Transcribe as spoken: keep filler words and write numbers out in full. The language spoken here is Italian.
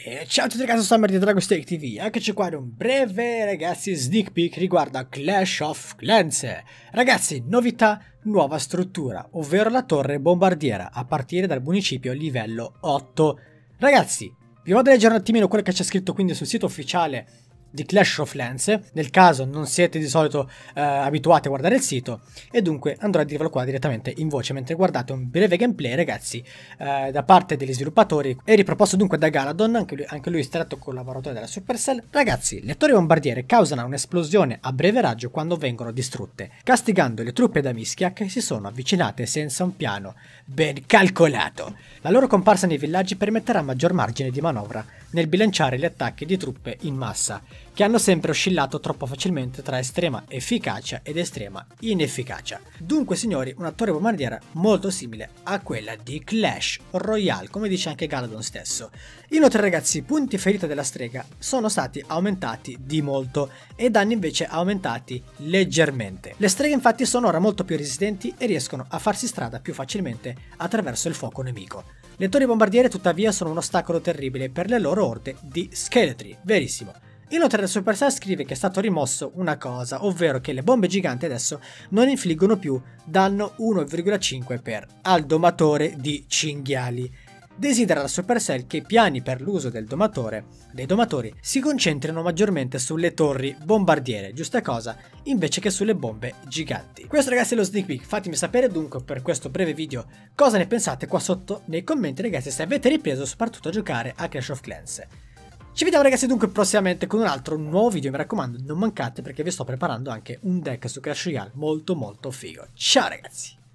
E ciao a tutti ragazzi, sono Summer di Dragonstake T V, eccoci qua in un breve ragazzi sneak peek riguardo a Clash of Clans. Ragazzi, novità, nuova struttura, ovvero la torre bombardiera a partire dal municipio livello otto. Ragazzi, vi vado a leggere un attimino quello che c'è scritto quindi sul sito ufficiale di Clash of Clans, nel caso non siete di solito eh, abituati a guardare il sito, e dunque andrò a dirvelo qua direttamente in voce mentre guardate un breve gameplay ragazzi eh, da parte degli sviluppatori e riproposto dunque da Galadon, anche lui, anche lui stretto collaboratore della Supercell. Ragazzi, le torri bombardiere causano un'esplosione a breve raggio quando vengono distrutte, castigando le truppe da mischia che si sono avvicinate senza un piano ben calcolato. La loro comparsa nei villaggi permetterà maggior margine di manovra nel bilanciare gli attacchi di truppe in massa, che hanno sempre oscillato troppo facilmente tra estrema efficacia ed estrema inefficacia. Dunque signori, una torre bombardiera molto simile a quella di Clash Royale, come dice anche Galadon stesso. Inoltre ragazzi, i punti ferita della strega sono stati aumentati di molto e i danni invece aumentati leggermente. Le streghe infatti sono ora molto più resistenti e riescono a farsi strada più facilmente attraverso il fuoco nemico. Le torri bombardiere tuttavia sono un ostacolo terribile per le loro orde di scheletri, verissimo. Inoltre la Supercell scrive che è stato rimosso una cosa, ovvero che le bombe giganti adesso non infliggono più danno uno virgola cinque per al domatore di cinghiali. Desidera la Supercell che i piani per l'uso del domatore, dei domatori si concentrino maggiormente sulle torri bombardiere, giusta cosa, invece che sulle bombe giganti. Questo ragazzi è lo sneak peek, fatemi sapere dunque per questo breve video cosa ne pensate qua sotto nei commenti ragazzi, se avete ripreso soprattutto a giocare a Clash of Clans. Ci vediamo ragazzi dunque prossimamente con un altro nuovo video, mi raccomando non mancate perché vi sto preparando anche un deck su Clash Royale molto molto figo. Ciao ragazzi!